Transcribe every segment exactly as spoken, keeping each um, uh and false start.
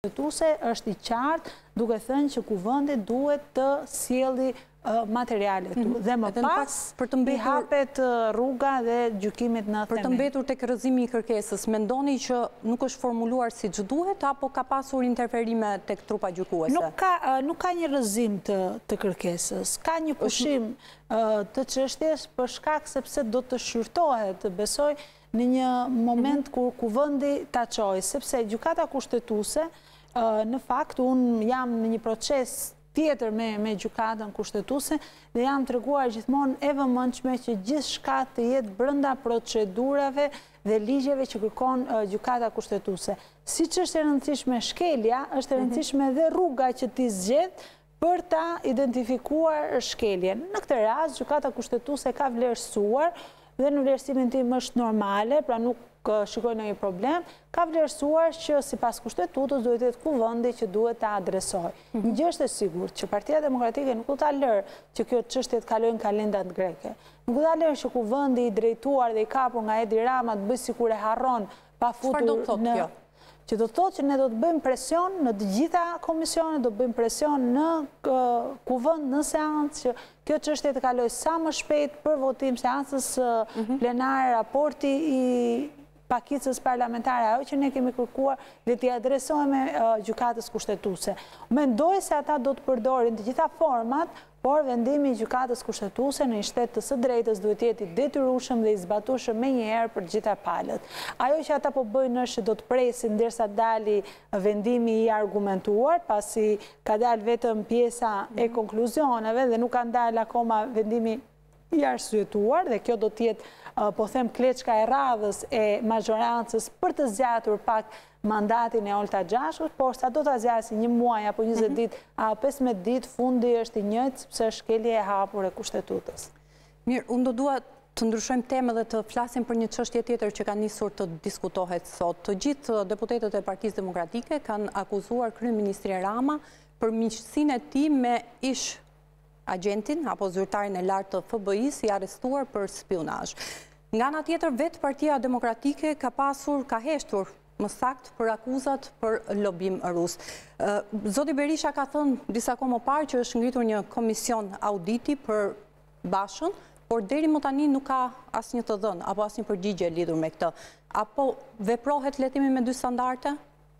kushtetuese është i qartë, duke thënë që kuvendi duhet të sjelli materialet tu. Dhe më pas i hapet rruga dhe gjykimit në themel. Për të mbetur tek rrëzimi i kërkesës, mendoni që nuk është formuluar siç duhet apo ka pasur interferime tek trupa gjykuese? Nuk ka nuk ka një rrëzim të të kërkesës. Ka një pushim të çështjes për shkak sepse do të shqyrtohet, besoj, në një moment kur kuvendi ta çojë, sepse gjykata kushtetuese në fakt unë jam në një proces tjetër me, me gjykatën kushtetuese dhe jam treguar gjithmonë e vëmendshme që gjithçka të jetë brenda procedurave dhe ligjeve që kërkon uh, gjykata kushtetuese. Siç është e rëndësishme shkelja, është e rëndësishme edhe rruga që ti zgjedh për ta identifikuar shkeljen. Në këtë rast gjykata kushtetuese ka vlerësuar dhe në vlerësimin tim është normale, pra nuk shikoj në një problem, ka vlerësuar që si pas kushtetutës duhet të jetë kuvendi që duhet ta adresoj. Një gjë është e sigurt që Partia Demokratike nuk do ta lërë që kjo çështje të kalojë në kalendat greke. Nuk do ta lërë që kuvendi i drejtuar dhe i kapur nga Edi Rama të bëjë sikur e harron pa futur në kjo? Që do të thotë që ne do të bëjmë presion në të gjitha komisionet, do të bëjmë presion në kuvend, në seancë, që kjo çështje të kalojë sa më shpejt për votim seancës plenare, raporti i pakicës parlamentare, ajo që ne kemi kërkuar dhe t'i adresojme gjykatës kushtetuese. Mendoj se ata do të përdorin të gjitha format, por vendimi i gjykatës kushtetuese në një shtet të së drejtës duhet të jetë i detyrueshëm dhe i zbatueshëm menjëherë për të gjitha palët. Ajo që ata po bëjnë është që do të presin derisa dali vendimi i argumentuar, pasi ka dalë vetëm pjesa e konkluzioneve dhe nuk ka dalë akoma vendimi i arsyetuar dhe kjo do të jetë, po them, kleçka e radhës e majorancës për të zgjatur pak mandatin e Olta Gjashkut, por sa do të zgjasë një muaj apo njëzet ditë, a pesëmbëdhjetë ditë fundi është i njëjtë sepse shkelja e hapur e kushtetutës. Mirë, unë do dua të ndryshojmë temë dhe të flasim për një çështje tjetër që ka nisur të diskutohet sot. Të gjithë deputetët e Partisë Demokratike kanë akuzuar kryeministrin Rama për miqësinë e tij me ish agentin apo zyrtarin e lartë të F B I-s i arrestuar për spionazh. Nga ana tjetër, vetë Partia Demokratike ka pasur, ka heshtur më saktë për akuzat për lobim rus. Zoti Berisha ka thënë disa kohë më parë që është ngritur një komision auditi për Bashën, por deri më tani nuk ka asnjë të dhënë apo asnjë përgjigje lidhur me këtë. Apo veprohet letimi me dy standarde?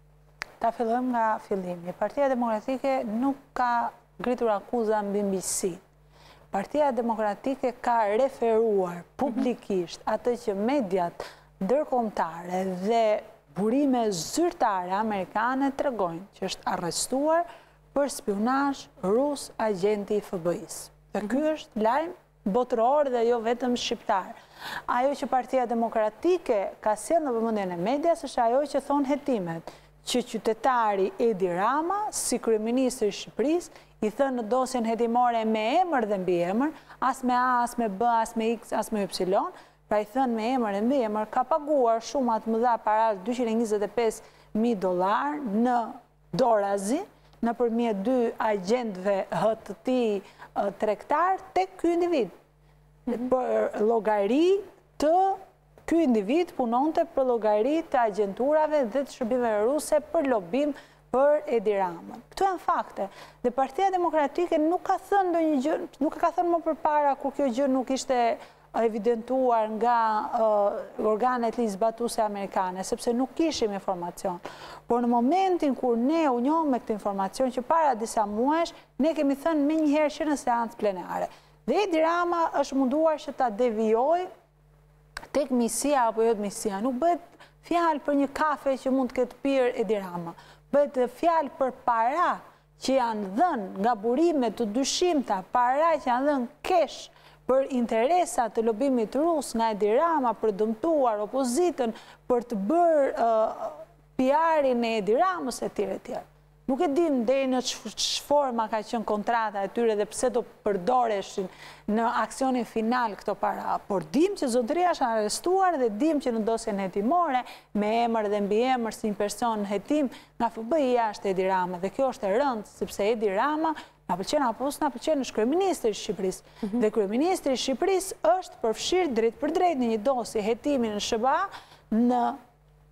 Ta fillojmë nga fillimi. Partia Demokratike nuk ka ngritur akuza mbi miqësi. Partia Demokratike ka referuar publikisht atë që mediat ndërkombëtare dhe burime zyrtare amerikane tregojnë që është arrestuar për spionazh rus agenti i F B I-s. Dhe ky është lajm botëror dhe jo vetëm shqiptar. Ajo që Partia Demokratike ka sjellë në vëmendjen e medias është ajo që thon hetimet, që qytetari Edi Rama, si kryeministri i Shqipërisë, i thënë në dosjen hetimore me emër dhe mbi emër, as me A, as me B, as me X, as me Y, pra i thënë me emër dhe mbi emër, ka paguar shumë të mëdha para dyqind e njëzet e pesë mijë dollar në dorazi, nëpërmjet dy agjentëve H T T tregtar tek ky individ. Për llogari të ky individ punonte për llogari të agjenturave dhe të shërbimeve ruse për lobim për Edi Ramën. Këto janë fakte. Dhe Partia Demokratike nuk ka thënë ndonjë gjë, nuk ka thënë më përpara kur kjo gjë nuk ishte evidentuar nga uh, organet ligjzbatuese amerikane, sepse nuk kishim informacion. Por në momentin kur ne u njohëm me këtë informacion që para disa muajsh, ne kemi thënë menjëherë që në seancë plenare. Dhe Edi Rama është munduar që ta devijojë tek misia apo jo misia. Nuk bëhet fjalë për një kafe që mund të ketë pirë Edi Rama. Bëhet fjalë për para që janë dhënë nga burime të dyshimta, para që janë dhënë kesh për interesat të lobimit rus nga Edi Rama, për dëmtuar opozitën, për të bërë uh, P R-in e Edi Ramës e tjere tjere. Nuk e dim deri në ç'forma ka qenë kontrata e tyre dhe pse do përdoreshin në aksionin final këto para, por dim që zotëria është arrestuar dhe dim që në dosjen hetimore me emër dhe mbi emër si një person hetim nga F B I-ja është Edi Rama dhe kjo është e rëndë sepse Edi Rama na pëlqen apo s'na pëlqen është kryeministri i Shqipërisë. Mm -hmm. Dhe kryeministri i Shqipërisë është përfshirë drejt për drejt në një dosje hetimi në S B A në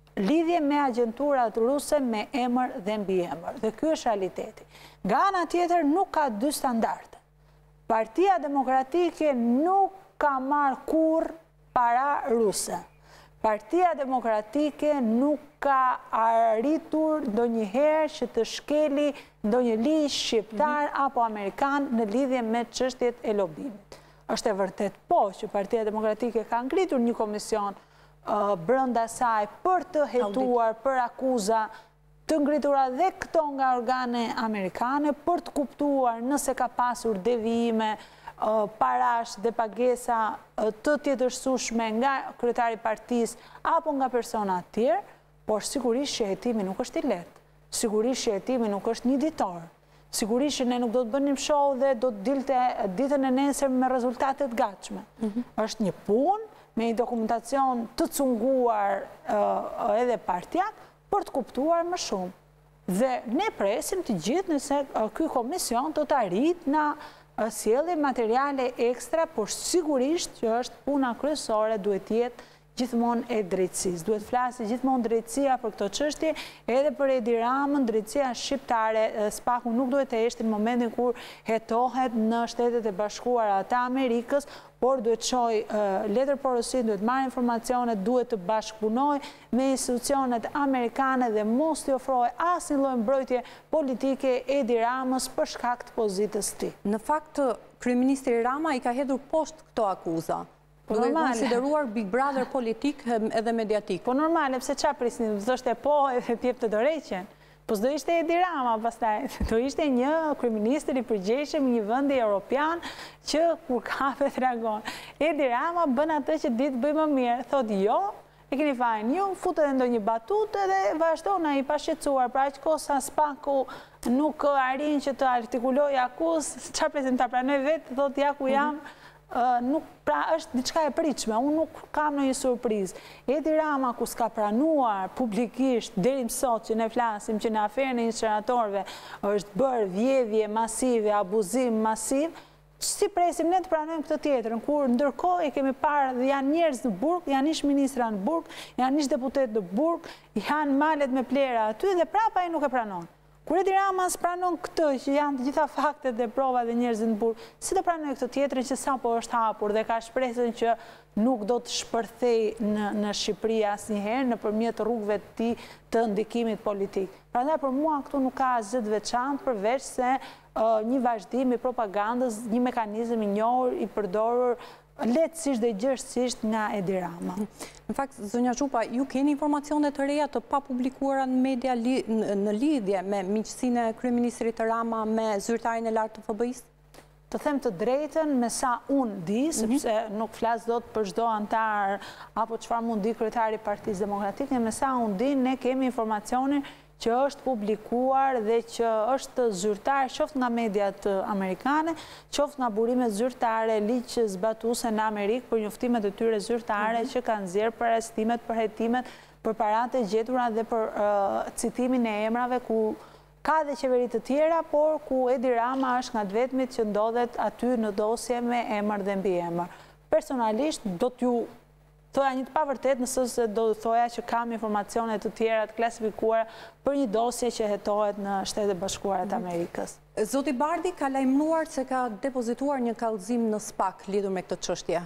lidhje me agenturat ruse me emër dhe mbi emër. Dhe ky është realiteti. Nga ana tjetër nuk ka dy standarde. Partia Demokratike nuk ka marrë kur para ruse. Partia Demokratike nuk ka arritur ndonjëherë që të shkeli ndonjë ligj shqiptar apo amerikan në lidhje me çështjet e lobimit. Është e vërtet po që Partia Demokratike ka ngritur një komision uh, brenda saj për të hetuar për akuza të ngritura dhe këto nga organe amerikane për të kuptuar nëse ka pasur devijime, uh, parash dhe pagesa uh, të tjetërsueshme nga kryetari i partisë apo nga persona të tjerë, por sigurisht që hetimi nuk është i lehtë. Sigurisht që hetimi nuk është një ditor. Sigurisht që ne nuk do të bënim show dhe do të dilte ditën e nesër me rezultate të gatshme. Mm-hmm. Është një punë me një dokumentacion të cunguar uh, edhe partijat për të kuptuar më shumë. Dhe ne presim të gjithë nëse uh, ky komision do të arrijë na uh, sjellë materiale ekstra, por sigurisht që është puna kryesore duhet jetë gjithmonë e drejtësisë. Duhet flasë gjithmonë drejtësia për këto çështje, edhe për Edi Ramën, drejtësia shqiptare, spaku nuk duhet të eshte në momentin kur hetohet në Shtetet e Bashkuara të Amerikës, por duhet çoj uh, letër porosi, duhet marrë informacione, duhet të bashkëpunoj me institucionet amerikane dhe mos t'i ofrojë asnjë lloj mbrojtje politike Edi Ramës për shkak të pozitës së tij. Në fakt, kryeministri Rama i ka hedhur poshtë këto akuza. Po duke normale. konsideruar Big Brother politik edhe mediatik. Po normale, pse qa prisni, do ishte po edhe t'jep të dorëheqjen. Po s'do ishte Edi Rama pastaj, do ishte një kryeministër i përgjegjshëm i një vendi evropian që kur kapet reagon. Edi Rama bën atë që ditë bëj më mirë, thotë jo, e keni fajin, ju futet edhe ndonjë batutë dhe vazhdon ai pa shqetësuar, pra aq kohë sa spaku nuk arrin që të artikuloj akuzë, çfarë presim ta pranoj vetë, thotë ja ku jam. Mm-hmm. Uh, nuk, pra është diçka e pritshme, unë nuk kam në një surprizë. Edi Rama ku s'ka pranuar publikisht deri më sot që ne flasim që në aferën e incineratorëve është bërë vjedhje masive, abuzim masiv, si presim ne të pranojmë këtë tjetrën, kur ndërkohë e kemi parë dhe janë njerëz në burg, janë ish ministra në burg, janë ish deputet në burg, janë malet me plera aty dhe prapa ai nuk e pranon. Kur Edi Rama pranon këtë, që janë të gjitha faktet dhe provat dhe njerëzit në burg, si të pranoj këtë tjetrin që sapo është hapur dhe ka shpresën që nuk do të shpërthej në, në Shqipëri asnjëherë nëpërmjet rrugëve të tij të ndikimit politik. Prandaj për mua këtu nuk ka asgjë të veçantë përveç se uh, një vazhdim i propagandës, një mekanizëm i njohur i përdorur lehtësisht dhe gjërësisht nga Edi Rama. Në fakt, zonja Zhupa, ju keni informacione të reja të pa publikuara në media li, në, në lidhje me miqësinë e kryeministrit Rama me zyrtarin e lartë të F B I-s? Të them të drejtën, me sa unë di, sepse mm-hmm. nuk flas dot për çdo antar apo çfarë mund di kryetari i Partisë Demokratike, me sa unë di, ne kemi informacionin që është publikuar dhe që është zyrtar qoftë nga mediat amerikane, qoftë nga burimet zyrtare, ligj zbatuese në Amerikë për njoftimet e tyre zyrtare mm-hmm. që kanë nxjerrë për arrestimet, për hetimet, për paratë e gjetura dhe për uh, citimin e emrave ku ka dhe qeveri të tjera, por ku Edi Rama është nga të vetmit që ndodhet aty në dosje me emër dhe mbi emër. Personalisht do t'ju thoja një të pavërtet nëse se do të thoja që kam informacione të tjera të klasifikuara për një dosje që hetohet në Shtetet e Bashkuara të Amerikës. Zoti Bardi ka lajmëruar se ka depozituar një kallëzim në SPAK lidhur me këtë çështje.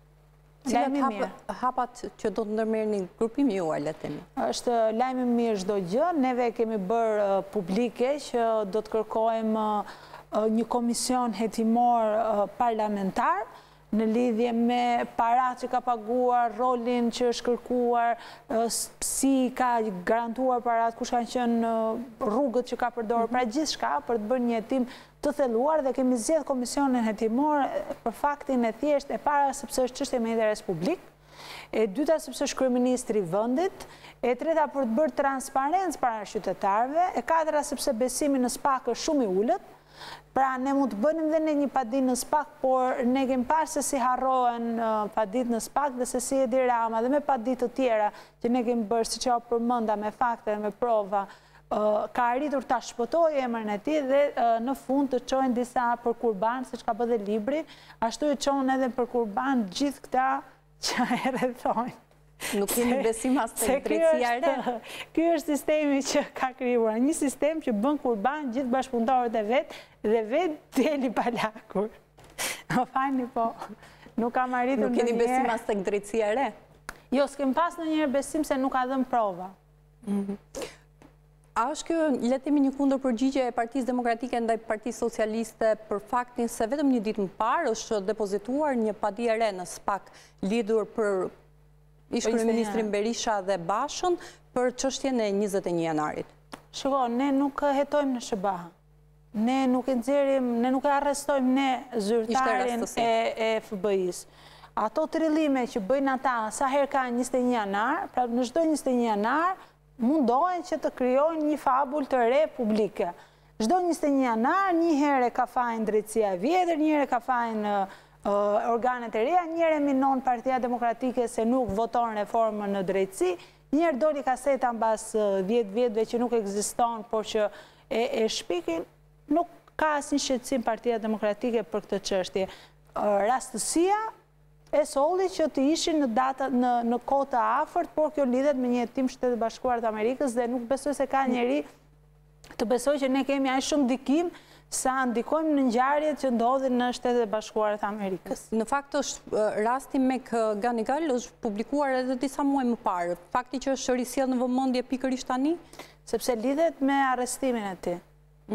Cilat hap, hapat që do të ndërmerrni grupimi juaj, le të themi? Është lajm i mirë çdo gjë. Neve kemi bërë uh, publike që do të kërkojmë uh, një komision hetimor uh, parlamentar në lidhje me parat që ka paguar, rolin që është kërkuar, si ka garantuar parat, kush kanë qenë rrugët që ka përdorur, pra gjithë shka për të bërë një hetim të thelluar dhe kemi zgjedhur komisionin hetimor për faktin e thjesht e para sepse është çështje me interes publik, e dyta sepse është kryeministri i vendit, e treta për të bërë transparencë para qytetarëve, e katëra sepse besimi në SPAK është shumë i ulët. Pra ne mund të bënim dhe ne një padit në SPAK, por ne kemi parë se si harrohen uh, padit në SPAK dhe se si Edi Rama dhe me padit të tjera që ne kemi bërë si që o përmënda me fakte dhe me prova, uh, ka arritur ta shpëtoj emrin e tij dhe uh, në fund të çojnë disa për kurban, siç ka bërë dhe libri, ashtu e çon edhe për kurban gjithë këta që e rrethojnë. Nuk kemi besim as të drejtësia e re. Ky është sistemi që ka krijuar, një sistem që bën kurban gjithë bashkëpunëtorët e vet dhe vet deli palakur. Më falni, po nuk kam arritur. Nuk keni besim as tek drejtësia e re? Jo, s'kem pas ndonjëherë besim se nuk ka dhënë prova. A është kjo, le të themi, një kundër përgjigje e Partisë Demokratike ndaj Partisë Socialiste për faktin se vetëm një ditë më parë është depozituar një padi e re në SPAK lidhur për ish kryeministrin Berisha dhe Bashën për çështjen e njëzet e një janarit? Shiko, ne nuk hetojmë në SBA. Ne nuk e nxjerrim, ne nuk e arrestojmë ne zyrtarin e F B I-s. Ato trillime që bëjnë ata sa herë ka njëzet e një janar, pra në çdo njëzet e një janar mundohen që të krijojnë një fabull të re publike. Çdo njëzet e një janar, një herë ka fajin drejtësia e vjetër, një herë ka fajin organet e reja, një herë minon Partia Demokratike se nuk voton reformën në drejtësi, një herë doli kaseta mbas dhjetë vjetëve që nuk ekziston, por që e shpikin, nuk ka asnjë shqetësim Partia Demokratike për këtë çështje. Rastësia e solli që të ishin në data në kohë të afërt, por kjo lidhet me një hetim Shtetet Bashkuara të Amerikës dhe nuk besoj se ka njeri të besoj që ne kemi aq shumë ndikim sa ndikojmë në ngjarjet që ndodhin në Shtetet Bashkuara të Amerikës. Në fakt është rasti me Ganigal është publikuar edhe disa muaj më parë. Fakti që është risjell në vëmendje pikërisht tani, sepse lidhet me arrestimin e tij.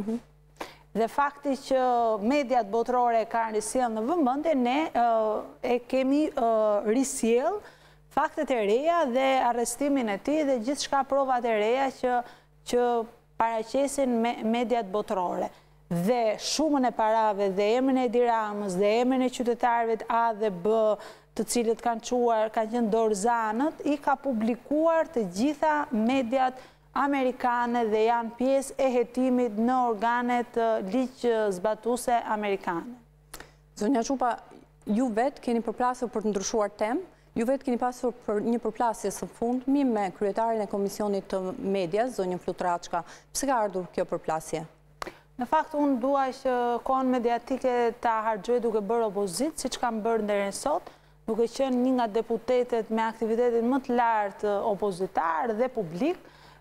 Dhe fakti që mediat botërore kanë risjell në vëmendje, ne e kemi risjell faktet e reja dhe arrestimin e tij dhe gjithçka provat e reja që që paraqesin mediat botërore. Dhe shumën e parave dhe emrin e Edi Ramës dhe emrin e qytetarëve A dhe B, të cilët kanë quar, kanë qenë dorëzanët, i ka publikuar të gjitha mediat amerikane dhe janë pjesë e hetimit në organet ligjë zbatuese amerikane. Zonja Çupa, ju vetë keni përplasur për të ndryshuar temë, ju vetë keni pasur për një përplasje së fundmi me kryetarin e Komisionit të Medias, zonjën Flutraçka. Pse ka ardhur kjo përplasje? Në fakt, unë dua që kohën mediatike ta harxoj duke bërë opozit, siç kam bërë deri sot, duke qenë një nga deputetet me aktivitetin më të lartë opozitar dhe publik,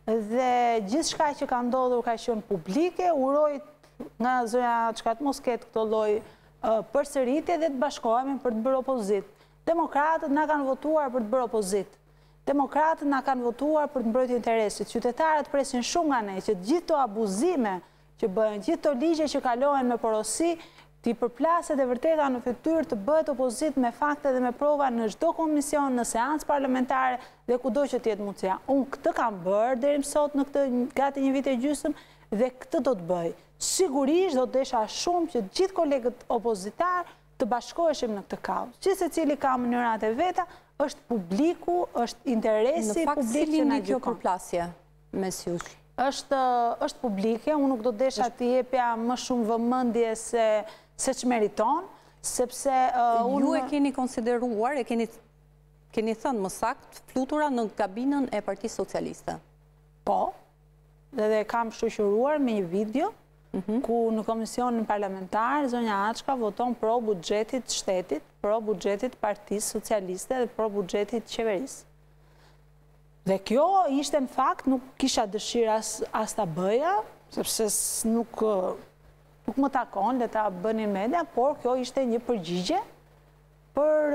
dhe gjithë shka që ka ndodhur ka qenë publike, uroj nga zonja që të mos ketë këto lloj përsëritje dhe të bashkohemi për të bërë opozit. Demokratët na kanë votuar për të bërë opozit. Demokratët na kanë votuar për të mbrojtur interesit. Qytetarët presin shumë nga ne që gjithë to abuzime që bëhen, gjithë to ligje që kalohen me porosi, t'i përplaset e vërteta në fytyrë të bëhet opozit me fakte dhe me prova në çdo komision, në seancë parlamentare dhe kudo që t'jetë mundësia. Unë këtë kam bërë deri më sot në këtë gati një vit e gjysmë dhe këtë do të bëj. Sigurisht do të desha shumë që gjithë kolegët opozitar të bashkoheshim në këtë kauzë. Që secili ka mënyrat e veta, është publiku, është interesi publik që na gjykon. Në fakt, si lindi kjo përplasje mes jush? Është është publike, unë nuk do desha të jepja më shumë vëmendje se se që meriton, sepse... Ju e keni konsideruar, e keni thënë më sakt, flutura në kabinën e Partisë Socialiste? Po, dhe kam shoqëruar me një video, ku në komisionin parlamentar, zonja Açka voton pro buxhetit shtetit, pro buxhetit Partisë Socialiste dhe pro buxhetit qeverisë. Dhe kjo ishte në fakt, nuk kisha dëshirë as ta bëja, sepse nuk... nuk më takon dhe ta bënin media, por kjo ishte një përgjigje për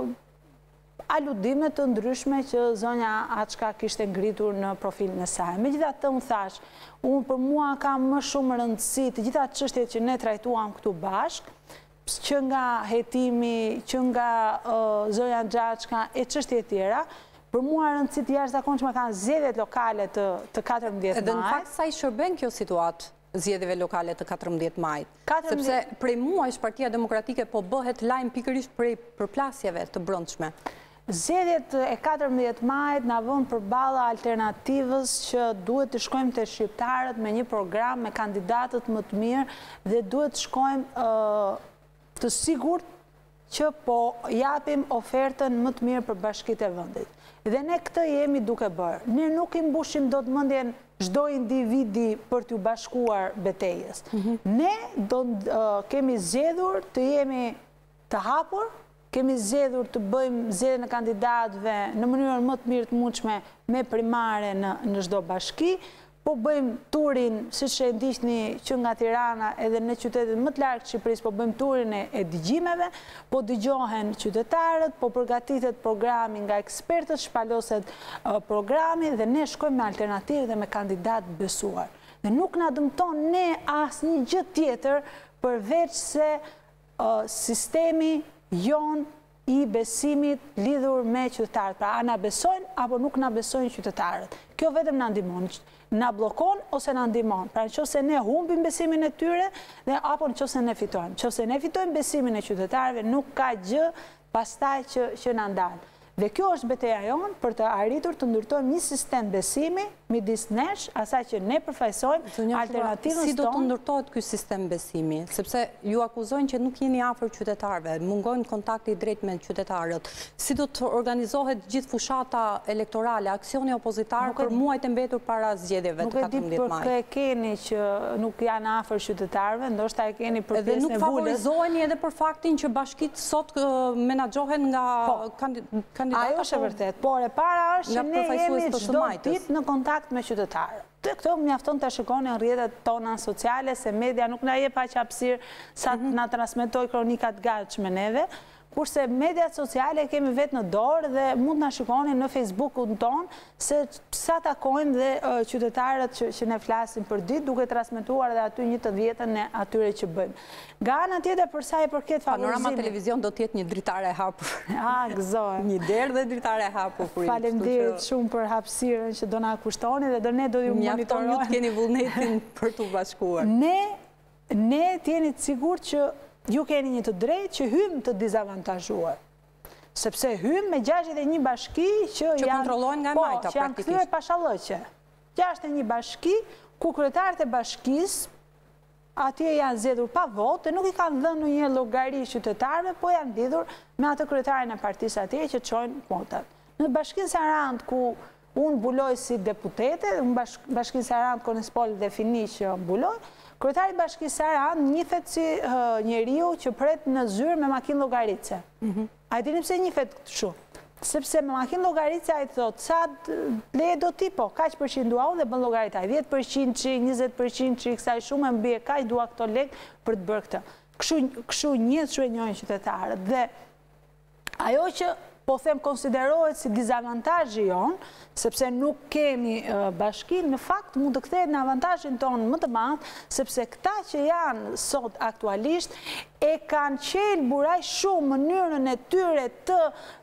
aludimet të ndryshme që zonja Açka kishte ngritur në profilin e saj. Megjithatë unë thash, unë për mua kam më shumë rëndësi të gjitha çështjet që ne trajtuam këtu bashk, që nga hetimi, që nga zonja Açka e çështje tjera, për mua rëndësi të jashtëzakonshme kanë zgjedhjet lokale të katërmbëdhjetë majit. Edhe në fakt sa i shërben kjo situatë? Zgjedhjeve lokale të katërmbëdhjetë majit. Sepse prej muajsh Partia Demokratike po bëhet lajm pikërisht prej përplasjeve të brendshme. Zgjedhjet e katërmbëdhjetë majit na vën përballa alternativës që duhet të shkojmë te shqiptarët me një program me kandidatët më të mirë dhe duhet të shkojmë të sigurt që po japim ofertën më të mirë për bashkitë e vendit. Dhe ne këtë jemi duke bërë. Ne nuk i mbushim dot mendjen çdo individi për t'u bashkuar betejës. Ne do kemi zgjedhur të jemi të hapur kemi zgjedhur të bëjmë zgjedhjen e kandidatëve në mënyrën më të mirë të mundshme me primare në në çdo bashki, po bëjmë turin, siç e ndiqni që nga Tirana edhe në qytetet më të largë të Shqipërisë, po bëjmë turin e dëgjimeve, po dëgjohen qytetarët, po përgatitet programi nga ekspertët, shpaloset programi dhe ne shkojmë me alternativë dhe me kandidat besuar. Dhe nuk na dëmton ne asnjë gjë tjetër përveç se sistemi jon i besimit lidhur me qytetarët. Pra, a na besojnë apo nuk na besojnë qytetarët. Kjo vetëm na ndihmon, na bllokon ose na ndihmon. Pra, nëse ne humbim besimin e tyre dhe apo nëse ne fitojmë. Nëse ne fitojmë besimin e qytetarëve, nuk ka gjë pastaj që që na ndal. Dhe kjo është betejë jonë për të arritur të ndërtojmë një sistem besimi midis nesh, asaj që ne përfaqësojmë alternativën tonë. Si do të ndërtohet ky sistem besimi? Sepse ju akuzojnë që nuk jeni afër qytetarëve, mungojnë kontakti drejt me qytetarët. Si do të organizohet gjithë fushata elektorale, aksioni opozitar për muajt e mbetur para zgjedhjeve të katërmbëdhjetë maj? Nuk e di për kë keni që nuk janë afër qytetarëve, ndoshta e keni për pjesën e vulës. Edhe nuk favorizoheni edhe për faktin që bashkitë sot menaxhohen nga kandidatë. Ajo është e vërtet, por e para është që ne jemi çdo ditë në kontakt me qytetarët. Këto mjafton të shikoni në rrjetet tona sociale, se media nuk na jep aq hapësirë sa të na transmetoj kronikat gatshme neve, kurse mediat sociale kemi vetë në dorë dhe mund na shikoni në Facebookun ton se sa takojmë dhe qytetarët që ne flasim për ditë, duke transmetuar edhe aty një të dhjetën e atyre që bëjmë. Nga ana tjetër, për sa i përket favorizimit. Panorama Televizion do të jetë një dritare e hapur. Ah, gëzohem. Një derë dhe dritare e hapur. Faleminderit shumë për hapësirën që do na kushtoni dhe do ne do ju monitorojmë. Mjafton ju të keni vullnetin për të bashkuar. Ne ne jeni të sigurt që ju keni një të drejtë që hymë të dizavantazhuar. Sepse hymë me gjashtëdhjetë e një bashki që kontrollojnë nga majta praktikisht. Që janë kthyer pashallëqe. gjashtëdhjetë e një bashki ku kryetarët e bashkisë atje janë zgjedhur pa votë, nuk i kanë dhënë ndonjë llogari qytetarëve, po janë lidhur me atë kryetarin e partisë atje që çojnë kvotat. Në bashkinë Sarandë ku unë mbuloj si deputete, në bashkinë Sarandë Konespol dhe Fini që mbuloj, kryetari i bashkisë Sarandë njihet si njeriu që pret në zyrë me makinë llogarice. A e dini pse njihet kështu? Sepse me makinë llogarice ai thotë sa leje do ti, po kaq përqind dua unë dhe bën llogarit ai, dhjetë përqind çik, njëzet përqind çik, kësaj shumë më bie kaq dua këto lekë për të bërë këtë. Kështu kështu njihet, kështu e njohin qytetarët. Dhe ajo që po them konsiderohet si dizavantazhi jon, sepse nuk kemi bashki, në fakt mund të kthehet në avantazhin tonë më të madh, sepse këta që janë sot aktualisht e kanë qelë buraj shumë mënyrën e tyre të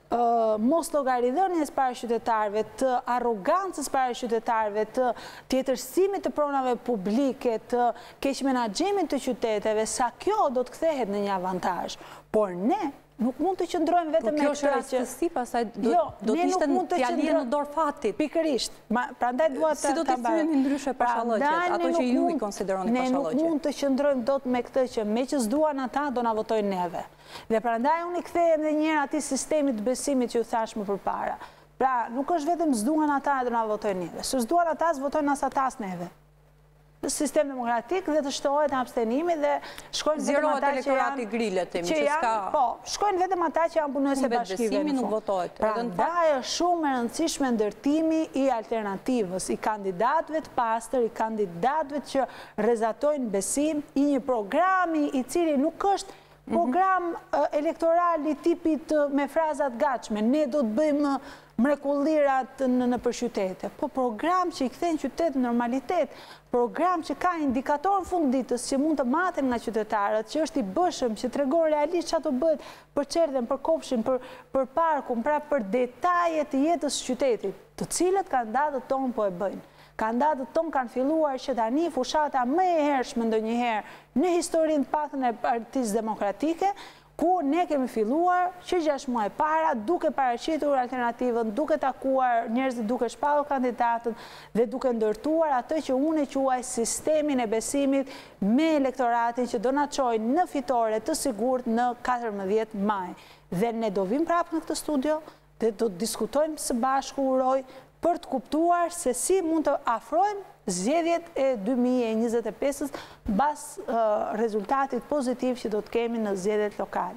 mos llogaridhënies para qytetarëve, të arrogancës para qytetarëve, të tjetërsimit të pronave publike, të keq menaxhimit të qyteteve, sa kjo do të kthehet në një avantazh. Por ne nuk mund të qëndrojmë vetëm me këtë që... Kjo është rastësi, pasaj do t'ishte në fjalje në dorë fatit. Pikërisht. Prandaj dua të... Si do të thyeni ndryshe pashallëqet, ato që ju i konsideroni pashallëqet? Ne nuk mund të qëndrojmë dot me këtë që me që s'duan ata, do na votojnë neve. Dhe prandaj unë i kthehem edhe një herë atij sistemit të besimit që ju thash më përpara. Pra, nuk është vetëm s'duan ata do na votojnë neve. Se s'duan ata, s'votojnë as ata as neve. Sistem demokratik dhe të shtohet abstenimi dhe shkojnë vetëm ata që janë grillet, që janë, po, shkojnë vetëm ata që janë punues e bashkive në fund. Prandaj është shumë e rëndësishme ndërtimi i alternativës, i kandidatëve të pastër, i kandidatëve që rrezatojnë besim, i një programi i cili nuk është program elektoral i tipit me frazat gatshme, ne do të bëjmë mrekullirat në përqytete, po program që i kthen qytet në normalitet, program që ka indikator në fund ditës që mund të maten nga qytetarët, që është i bëshëm, që tregon realisht çfarë do bëhet për çerdhen, për kopshin, për parkun, pra për detajet e jetës së qytetit, të cilët kandidatët tonë po e bëjnë. Kandidatët tonë kanë filluar që tani fushata më e hershme ndonjëherë në historinë të paktën e Partisë Demokratike, ku ne kemi filluar që gjashtë muaj para, duke paraqitur alternativën, duke takuar njerëzit, duke shpallur kandidatët dhe duke ndërtuar atë që unë e quaj sistemin e besimit me elektoratin që do na çojë në fitore të sigurt në katërmbëdhjetë maj. Dhe ne do vim prapë në këtë studio dhe do të diskutojmë së bashku, uroj, për të kuptuar se si mund të afrojmë zgjedhjet e dy mijë e njëzet e pesës mbas rezultatit pozitiv që do të kemi në zgjedhjet lokale.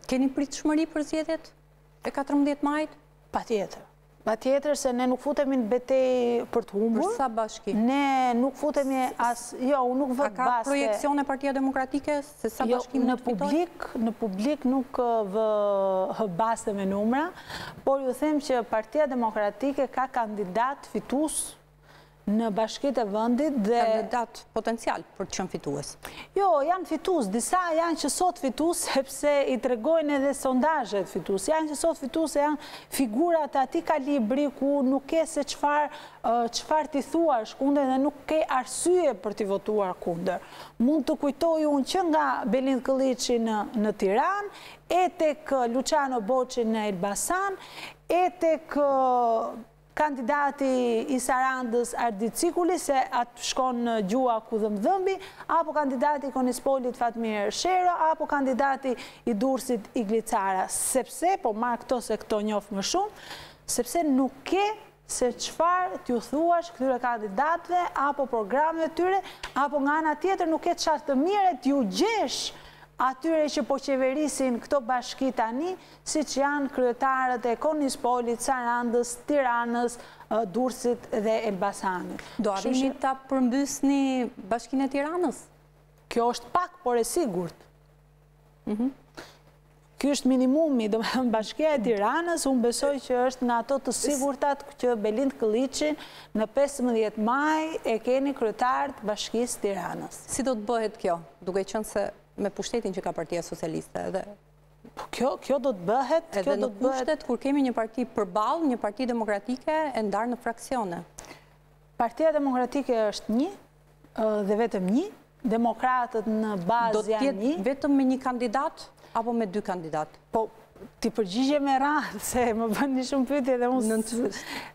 Keni pritshmëri për zgjedhjet e katërmbëdhjetë majit? Patjetër. Patjetër se ne nuk futemi në betejë për të humbur. Për sa bashki? Ne nuk futemi as, jo, unë nuk vë baste. A ka projekcione Partia Demokratike se sa bashki në publik, në publik nuk vë baste me numra, por ju them që Partia Demokratike ka kandidat fitus në bashkit e vëndit dhe... Kandidat potencial për të qënë fitues? Jo, janë fitus. Disa janë që sot fitus, sepse i tregojnë edhe sondajet fitus. Janë që sot fitus e janë figurat ati kalibri ku nuk ke se qfar t'i thuar shkunder dhe nuk ke arsye për t'i votuar kunder. Mund të kujtoj unë që nga Belind Këlliçi në Tiran, e tek Luciano Boçi në Elbasan, e tek kandidati i Sarandës Ardi Cikuli, se atë shkon në gjua ku dhëmdhëmbi, apo kandidati i Konispolit Fatmir Shero, apo kandidati i Durrësit Iglicara. Sepse, po marrë këto se këto njofë më shumë, sepse nuk ke se qëfar t'ju thuash këtyre kandidatve, apo programeve tyre, apo nga ana tjetër nuk ke qatë të mire t'ju gjesh atyre që po qeverisin këto bashki tani, si që janë kryetarët e Konispolit, Sarandës, Tiranës, Durrësit dhe Elbasanit. Do arrini ta përmbysni bashkinë e Tiranës? Kjo është pak, por e sigurt. Kjo është minimumi, do me bashkia e Tiranës, unë besoj që është nga ato të sigurtat që Belind Këlliçi në pesëmbëdhjetë maj e keni kryetarët bashkisë Tiranës. Si do të bëhet kjo, duke qenë se me pushtetin që ka Partia Socialiste edhe... Kjo do të bëhet... Edhe në pushtet, kur kemi një parti përballë, një parti demokratike e ndarë në fraksione. Partia Demokratike është një, dhe vetëm një, demokratët në bazë janë një. Do t'jetë vetëm me një kandidat, apo me dy kandidat? Po, ti përgjigje me radhë, se më bën një shumë pyetje dhe unë...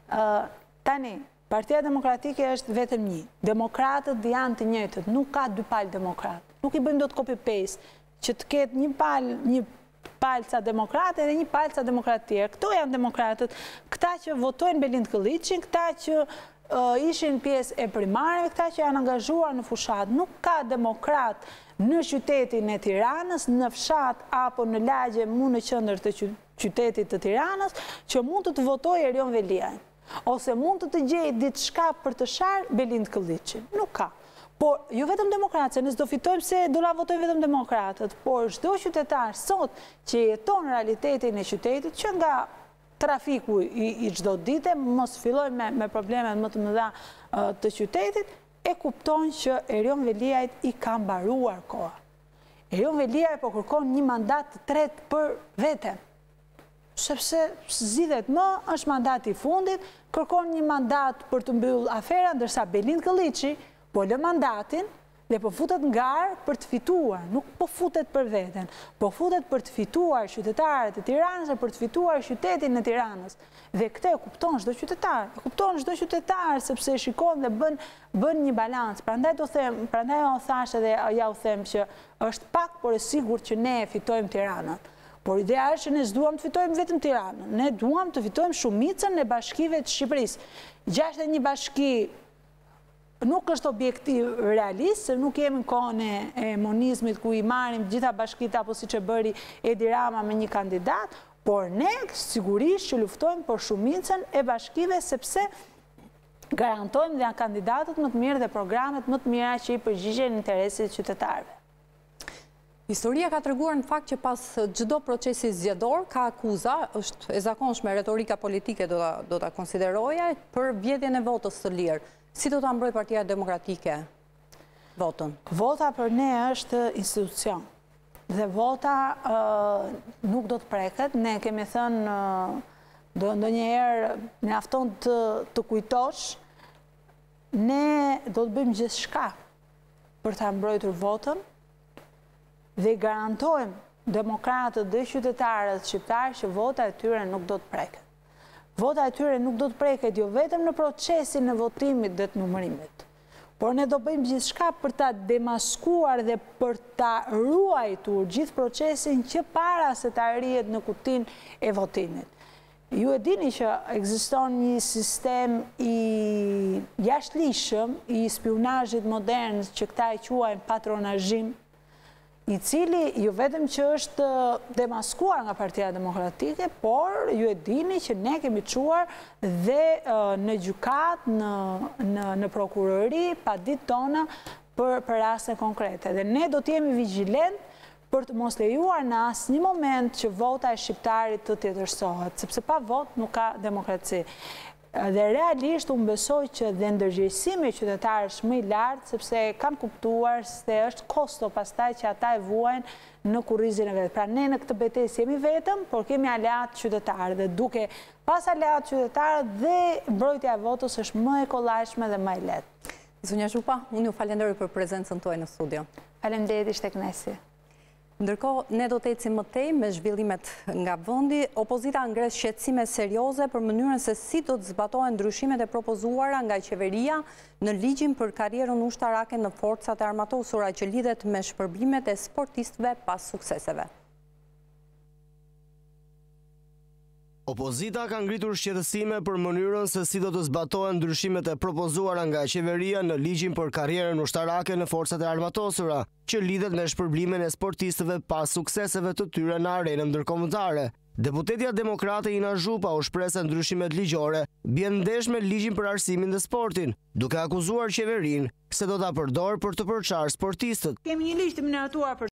Tani, Partia Demokratike është vetëm një. Demokratët janë të njëjtët, nuk ka dy palë demokratë. Nuk i bëjmë do të copy-paste, që të ketë një palë, një palë ca demokrate dhe një palë ca demokratjerë. Këto janë demokratët, këta që votojnë Belind Këlliçin, këta që ishin pjesë e primarëve, këta që janë angazhuar në fushat. Nuk ka demokrat në qytetin e Tiranës, në fshat apo në lagje mu në qendër të qytetit të Tiranës, që mund të të votojë Erion Veliaj, ose mund të të gjejë diçka për të sharë Belind Këlliçin. Nuk ka. Por, jo vetëm demokratët, se nësë do fitojmë se do la votojmë vetëm demokratët, por çdo qytetar sot që jeton realitetin e qytetit, që nga trafiku i çdo dite, mos fillojmë me problemet më të mëdha të qytetit, e kupton që Erion Veliajt i ka mbaruar koha. Erion Veliaj po kërkon një mandat të tretë për veten, sepse zgjidhet më, është mandati i fundit, kërkon një mandat për të mbyllur afera, ndërsa Belind Këlliçi po lë mandatin dhe po futet ngarë për të fituar, nuk po futet për veten, po futet për të fituar qytetarët e Tiranës, për të fituar qytetin e Tiranës. Dhe këtë e kupton çdo qytetar, e kupton çdo qytetar sepse shikon dhe bën bën një balancë. Prandaj do them, prandaj u thash edhe ja u them që është pak por e sigurt që ne e fitojmë Tiranën. Por ideja është që ne s'duam të fitojmë vetëm Tiranën, ne duam të fitojmë shumicën e bashkive të Shqipërisë. gjashtëdhjetë e një bashki nuk është objektiv realist, se nuk jemi në kohën e monizmit ku i marim gjitha bashkit apo si që bëri Edi Rama me një kandidat, por ne sigurisht që luftojmë për shumicën e bashkive sepse garantojmë dhe janë kandidatët më të mirë dhe programet më të mira që i përgjigjen interesit qytetarëve. Historia ka treguar në fakt që pas çdo procesi zgjedhor ka akuza, është e zakonshme retorika politike do ta konsideroja për vjedhjen e votës së lirë. Si do ta mbrojë Partia Demokratike votën? Vota për ne është institucion. Dhe vota nuk do të preket. Ne kemi thënë do ndonjëherë mjafton të kujtosh, ne do të bëjmë gjithçka për ta mbrojtur votën dhe garantojmë demokratët dhe qytetarët shqiptarë që vota e tyre nuk do të preket. Vota e tyre nuk do të preket jo vetëm në procesin e votimit dhe të numërimit, por ne do bëjmë gjithçka për ta demaskuar dhe për ta ruajtur gjithë procesin që para se ta rrihet në kutinë e votimit. Ju e dini që ekziston një sistem i jashtëligjshëm i spionazhit modern që këta e quajnë patronazhim, i cili ju vetëm që është demaskuar nga Partia Demokratike, por ju e dini që ne kemi quar dhe në gjykat, në prokurori, pa ditë tona për raste konkrete. Dhe ne do t'jemi vigilent për të mos lejuar në asë një moment që vota e shqiptarit të tjetërsohet, sepse pa vot nuk ka demokraci. Dhe realisht unë besoj që dhe ndërgjegjësimi i qytetarëve është më i lartë, sepse kanë kuptuar se është kosto pastaj që ata e vuajnë në kurrizin e vetë. Pra ne në këtë betejë jemi vetëm, por kemi aleat qytetarë dhe duke pas aleat qytetarë dhe mbrojtja e votës është më e kollajshme dhe më e lehtë. Zonja Zhupa, unë ju falenderoj për prezencën tuaj në studio. Faleminderit, ishte kënaqësi. Ndërkohë, ne do të ecim më tej me zhvillimet nga vendi. Opozita ngres shqetësime serioze për mënyrën se si do të zbatohen ndryshimet e propozuara nga qeveria në ligjin për karrierën ushtarake në forcat e armatosura që lidhet me shpërblimet e sportistëve pas sukseseve. Opozita ka ngritur shqetësime për mënyrën se si do të zbatohen ndryshimet e propozuara nga qeveria në ligjin për karrierën ushtarake në forcat e armatosura, që lidhet me shpërblimin e sportistëve pas sukseseve të tyre në arenën ndërkombëtare. Deputetja demokrate Ina Zhupa u shpreh se ndryshimet ligjore bien ndesh me ligjin për arsimin dhe sportin, duke akuzuar qeverinë se do ta përdor për të përçarë sportistët. Kemi një ligj të miratuar për